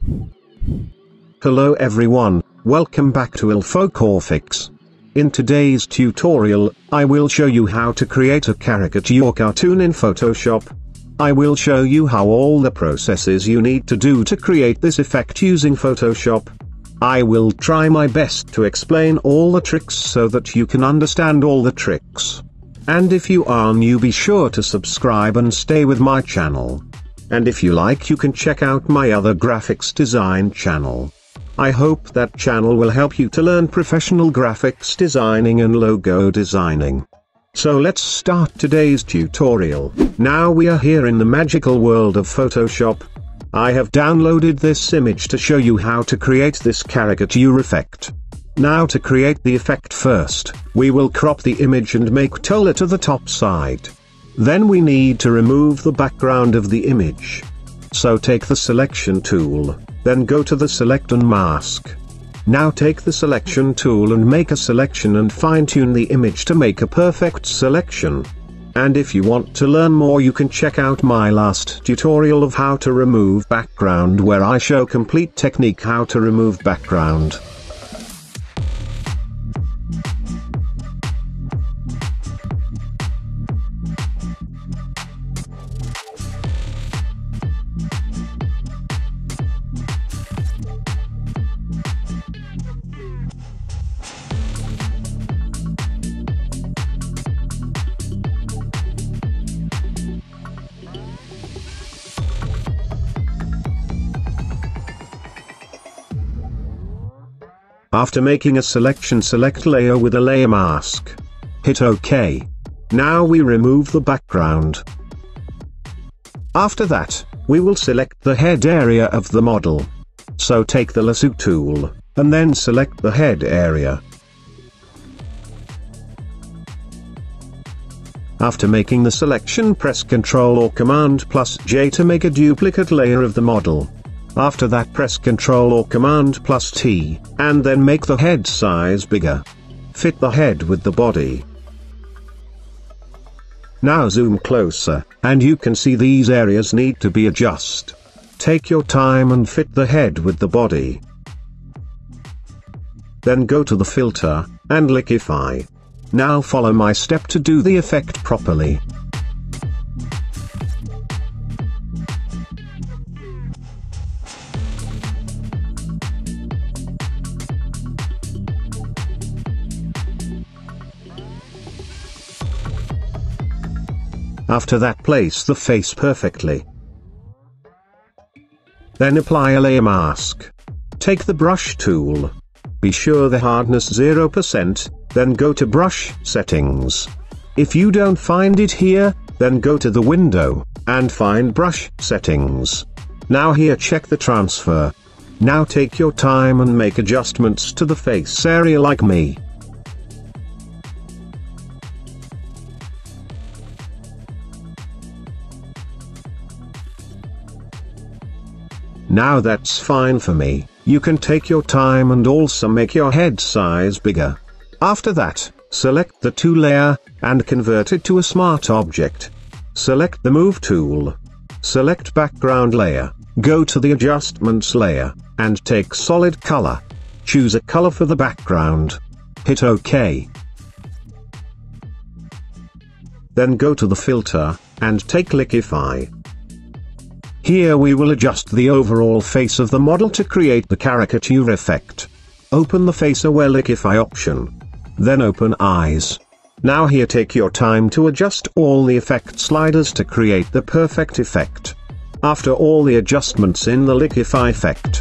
Hello everyone, welcome back to illphocorphics. In today's tutorial, I will show you how to create a caricature cartoon in Photoshop. I will show you how all the processes you need to do to create this effect using Photoshop. I will try my best to explain all the tricks so that you can understand all the tricks. And if you are new, be sure to subscribe and stay with my channel. And if you like, you can check out my other graphics design channel. I hope that channel will help you to learn professional graphics designing and logo designing. So let's start today's tutorial. Now we are here in the magical world of Photoshop. I have downloaded this image to show you how to create this caricature effect. Now to create the effect first, we will crop the image and make taller to the top side. Then we need to remove the background of the image. So take the selection tool, then go to the select and mask. Now take the selection tool and make a selection and fine-tune the image to make a perfect selection. And if you want to learn more, you can check out my last tutorial of how to remove background, where I show complete technique how to remove background. After making a selection, select layer with a layer mask. Hit OK. Now we remove the background. After that, we will select the head area of the model. So take the lasso tool, and then select the head area. After making the selection, press Ctrl or Command plus J to make a duplicate layer of the model. After that, press Ctrl or Command plus T, and then make the head size bigger. Fit the head with the body. Now zoom closer, and you can see these areas need to be adjusted. Take your time and fit the head with the body. Then go to the filter, and liquify. Now follow my step to do the effect properly. After that, place the face perfectly. Then apply a layer mask. Take the brush tool. Be sure the hardness 0%, then go to brush settings. If you don't find it here, then go to the window, and find brush settings. Now here check the transfer. Now take your time and make adjustments to the face area like me. Now that's fine for me. You can take your time and also make your head size bigger. After that, select the 2 layer, and convert it to a smart object. Select the Move tool. Select Background layer, go to the Adjustments layer, and take Solid Color. Choose a color for the background. Hit OK. Then go to the filter, and take Liquify. Here we will adjust the overall face of the model to create the caricature effect. Open the Face Aware Liquify option. Then open Eyes. Now here take your time to adjust all the effect sliders to create the perfect effect. After all the adjustments in the Liquify effect,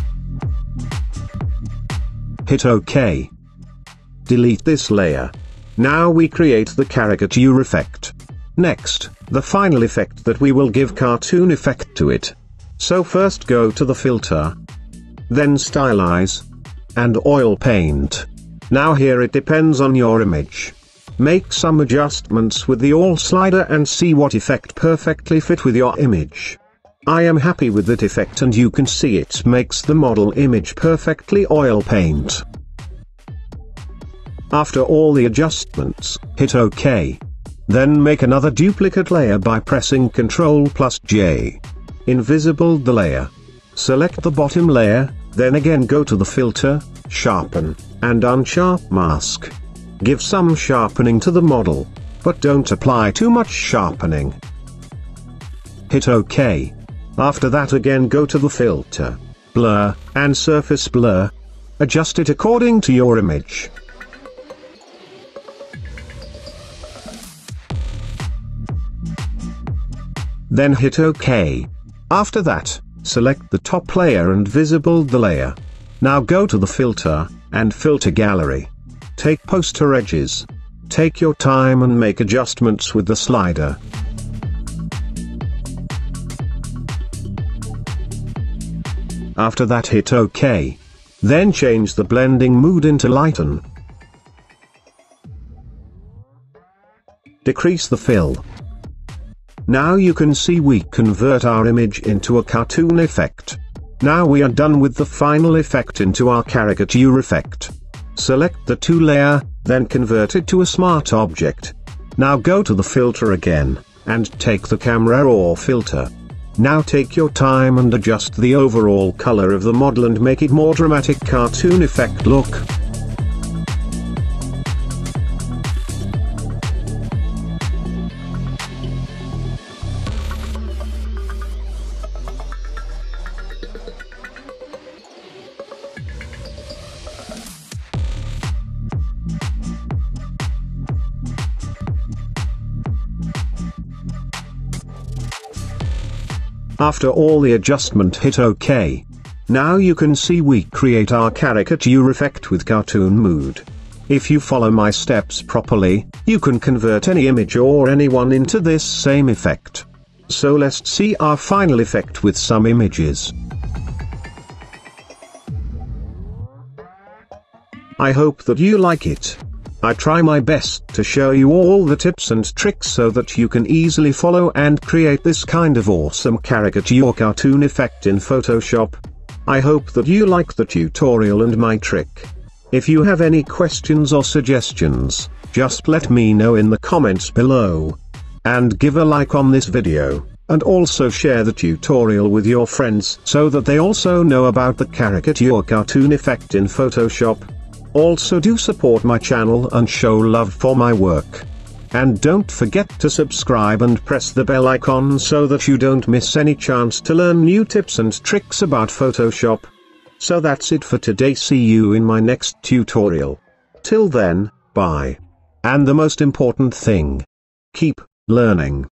hit OK. Delete this layer. Now we create the caricature effect. Next, the final effect that we will give cartoon effect to it. So first go to the filter, then stylize, and oil paint. Now here it depends on your image. Make some adjustments with the all slider and see what effect perfectly fit with your image. I am happy with that effect, and you can see it makes the model image perfectly oil paint. After all the adjustments, hit OK. Then make another duplicate layer by pressing Ctrl+J. Invisible the layer. Select the bottom layer, then again go to the filter, sharpen, and unsharp mask. Give some sharpening to the model, but don't apply too much sharpening. Hit OK. After that again go to the filter, blur, and surface blur. Adjust it according to your image. Then hit OK. After that, select the top layer and visible the layer. Now go to the filter, and filter gallery. Take poster edges. Take your time and make adjustments with the slider. After that hit OK. Then change the blending mode into lighten. Decrease the fill. Now you can see we convert our image into a cartoon effect. Now we are done with the final effect into our caricature effect. Select the 2 layer, then convert it to a smart object. Now go to the filter again, and take the camera or filter. Now take your time and adjust the overall color of the model and make it more dramatic cartoon effect look. After all the adjustment hit OK. Now you can see we create our caricature effect with cartoon mode. If you follow my steps properly, you can convert any image or anyone into this same effect. So let's see our final effect with some images. I hope that you like it. I try my best to show you all the tips and tricks so that you can easily follow and create this kind of awesome caricature cartoon effect in Photoshop. I hope that you like the tutorial and my trick. If you have any questions or suggestions, just let me know in the comments below. And give a like on this video, and also share the tutorial with your friends so that they also know about the caricature cartoon effect in Photoshop. Also do support my channel and show love for my work. And don't forget to subscribe and press the bell icon so that you don't miss any chance to learn new tips and tricks about Photoshop. So that's it for today. See you in my next tutorial. Till then, bye. And the most important thing, keep learning.